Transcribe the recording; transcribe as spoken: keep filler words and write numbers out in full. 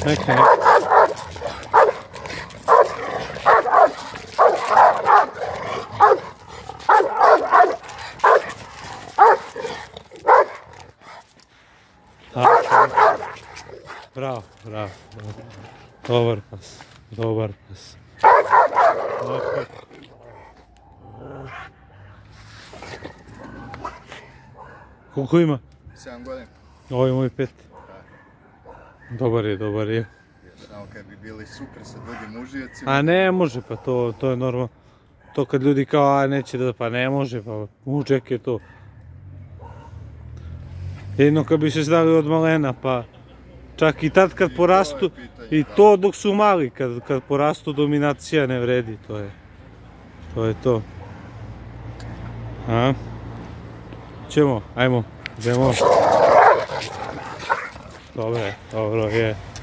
Neka, neka. Bravo, bravo, dobar pas, dobar pas. Okay. Koliko ima? sedam godina. Ovo je moj pet. Dobar je, dobar je. Samo kad bi bili super sa drugim mužijacima. A ne može, pa to, to je normalno. To kad ljudi kao, a neće da, pa ne može, pa mužjak je to. Jedno kad bi se znali od malena, pa čak i tad kad porastu, i to dok su mali, kad, kad porastu dominacija ne vredi, to je, to je to. A? Ćemo, ajmo, idemo. Dobre, dobro je.